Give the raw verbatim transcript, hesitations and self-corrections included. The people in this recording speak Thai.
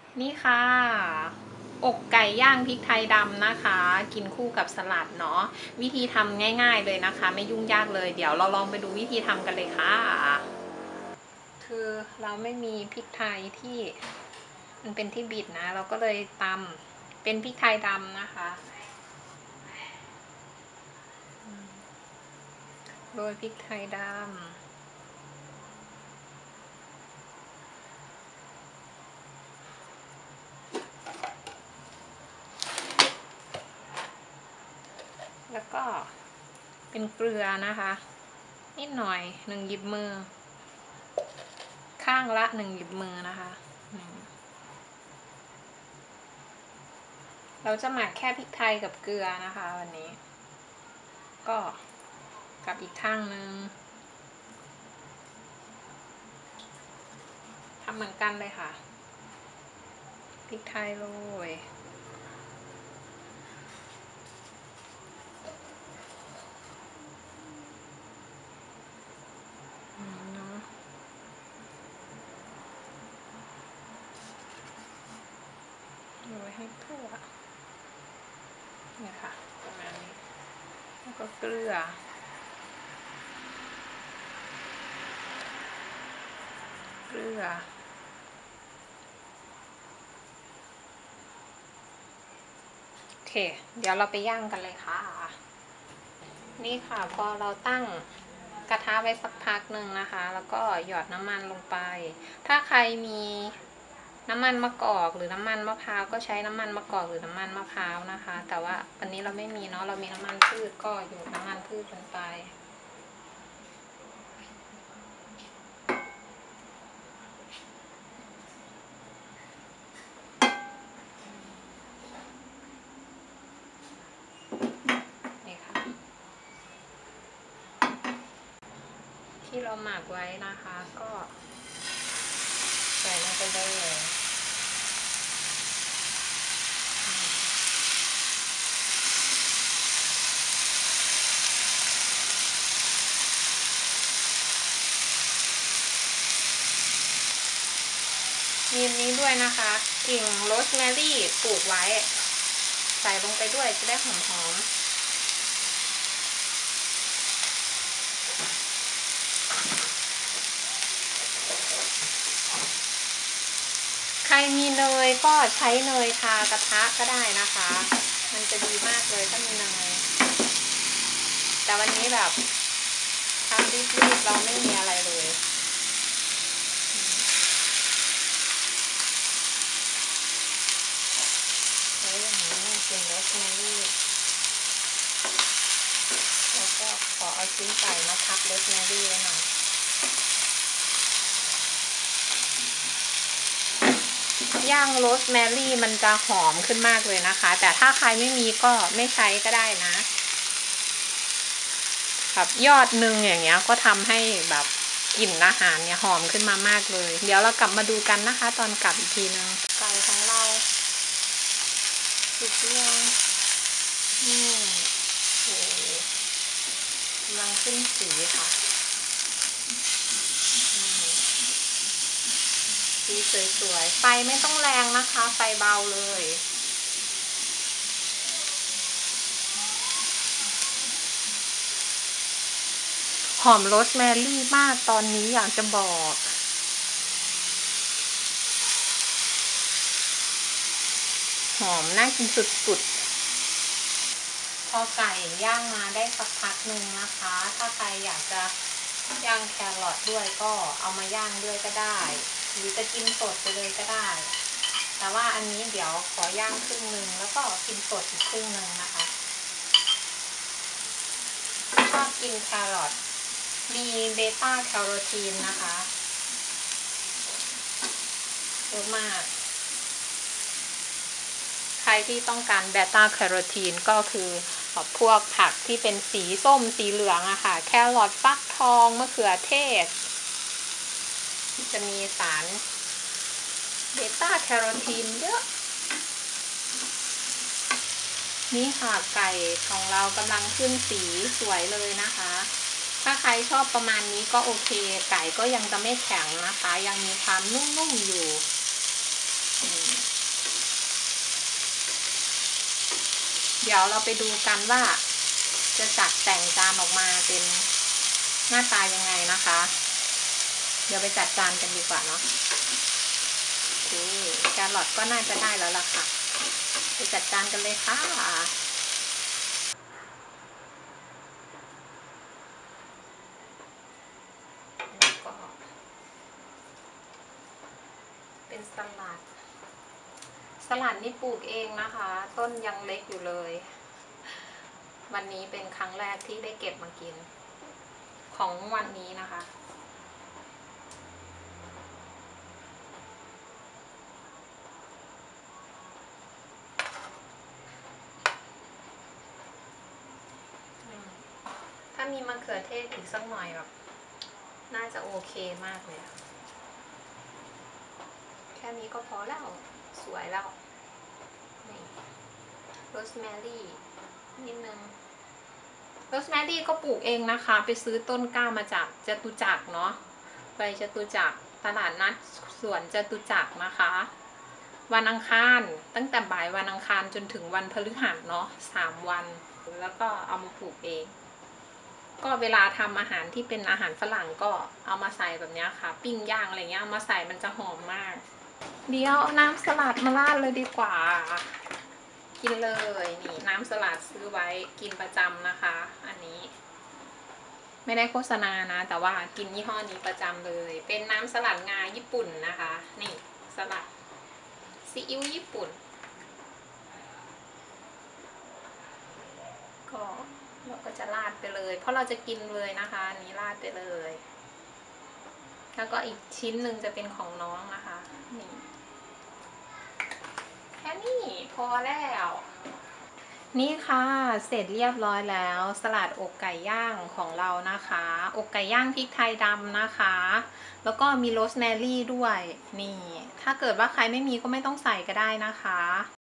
นี่ค่ะอกไก่ย่างพริกไทยดำนะคะ กินคู่กับสลัดเนาะวิธีทำง่ายๆเลยนะคะ ไม่ยุ่งยากเลย เดี๋ยวเราลองไปดูวิธีทำกันเลยค่ะคือเราไม่มีพริกไทยที่มันเป็นที่บิดนะ เราก็เลยตำเป็นพริกไทยดำนะคะโรยพริกไทยดำแล้วก็เป็นเกลือนะคะนิดหน่อยหนึ่งหยิบมือข้างละหนึ่งหยิบมือนะคะเราจะหมักแค่พริกไทยกับเกลือนะคะวันนี้ก็กับอีกข้างนึงทำเหมือนกันเลยค่ะพริกไทยโรยโรยให้ทั่วเนี่ยค่ะประมาณนี้แล้วก็เกลือเกลือโอเคเดี๋ยวเราไปย่างกันเลยค่ะนี่ค่ะพอเราตั้งกระทะไว้สักพักหนึ่งนะคะแล้วก็หยอดน้ำมันลงไปถ้าใครมีน้ำมันมะกอกหรือน้ำมันมะพร้าวก็ใช้น้ำมันมะกอกหรือน้ำมันมะพร้าวนะคะแต่ว่าวันนี้เราไม่มีเนาะเรามีน้ำมันพืชก็หยดน้ำมันพืชลงไปนี่ค่ะที่เราหมักไว้นะคะก็ใส่ลงไปเลยมีนี้ด้วยนะคะกิ่งโรสแมรี่ปลูกไว้ใส่ลงไปด้วยจะได้หอมๆใครมีเนยก็ใช้เนยทากระทะก็ได้นะคะมันจะดีมากเลยถ้ามีเนยแต่วันนี้แบบทำรีบๆเราไม่มีอะไรเลยใช้อย่างนี้กินโรสแมรี่แล้วก็ขอเอาชิ้นไก่มาทับโรสแมรี่ไว้หน่อยย่างโรสแมรี่มันจะหอมขึ้นมากเลยนะคะแต่ถ้าใครไม่มีก็ไม่ใช้ก็ได้นะแบบยอดหนึ่งอย่างเงี้ยก็ทำให้แบบกลิ่นอาหารเนี่ยหอมขึ้นมามากเลยเดี๋ยวเรากลับมาดูกันนะคะตอนกลับอีกทีนึงไก่ของเราสุกยังนี่โอ้กำลังขึ้นสีค่ะสีสวยๆไฟไม่ต้องแรงนะคะไฟเบาเลยหอมโรสแมรี่มากตอนนี้อยากจะบอกหอมน่ากินสุดๆพอไก่ย่างมาได้สักพักหนึ่งนะคะถ้าใครอยากจะย่างแครอทด้วยก็เอามาย่างด้วยก็ได้หรือจะกินสดไปเลยก็ได้แต่ว่าอันนี้เดี๋ยวขอย่างครึ่งหนึ่งแล้วก็กินสดอีกครึ่งหนึ่งนะคะชอบกินแครอทมีเบต้าแคโรทีนนะคะเยอะมากใครที่ต้องการเบต้าแคโรทีนก็คือพวกผักที่เป็นสีส้มสีเหลืองอะค่ะแครอทฟักทองมะเขือเทศจะมีสารเบต้าแคโรทีนเยอะนี่ค่ะไก่ของเรากำลังขึ้นสีสวยเลยนะคะถ้าใครชอบประมาณนี้ก็โอเคไก่ก็ยังจะไม่แข็งนะคะยังมีความนุ่มๆอยู่ดี๋ยวเราไปดูกันว่าจะจัดแต่งจานออกมาเป็นหน้าตายังไงนะคะ เดี๋ยวไปจัดจานกันดีกว่าเนาะโอเคแครอทก็น่าจะได้แล้วล่ะค่ะไปจัดจานกันเลยค่ะแล้วก็เป็นสลัดสลัดนี่ปลูกเองนะคะ ต้นยังเล็กอยู่เลย วันนี้เป็นครั้งแรกที่ได้เก็บมากินของวันนี้นะคะถ้ามีมะเขือเทศอีกสักหน่อยแบบน่าจะโอเคมากเลยแค่นี้ก็พอแล้วสวยแล้วนี่โรสแมรี่นิดนึงโรสแมรี่ก็ปลูกเองนะคะ ไปซื้อต้นกล้ามาจากจตุจักรเนาะไปจตุจักรตลาดนัดสวนจตุจักรนะคะ วันอังคารตั้งแต่บ่ายวันอังคารจนถึงวันพฤหัสเนาะสามวันแล้วก็เอามาปลูกเองก็เวลาทำอาหารที่เป็นอาหารฝรั่งก็เอามาใส่แบบนี้ค่ะปิ้งย่างอะไรเงี้ยเอามาใส่มันจะหอมมากเดี๋ยวเอาน้ำสลัดมาราดเลยดีกว่ากินเลยนี่น้ำสลัดซื้อไว้กินประจำนะคะอันนี้ไม่ได้โฆษณานะแต่ว่ากินยี่ห้อนี้ประจำเลยเป็นน้ำสลัดงาญี่ปุ่นนะคะนี่สลัดซีอิ๊วญี่ปุ่นก็เราก็จะราดไปเลยเพราะเราจะกินเลยนะคะอันนี้ราดไปเลยแล้วก็อีกชิ้นหนึ่งจะเป็นของน้องนะคะนี่แค่นี้พอแล้วนี่ค่ะเสร็จเรียบร้อยแล้วสลัดอกไก่ย่างของเรานะคะอกไก่ย่างพริกไทยดำนะคะแล้วก็มีโรสแมรี่ด้วยนี่ถ้าเกิดว่าใครไม่มีก็ไม่ต้องใส่ก็ได้นะคะ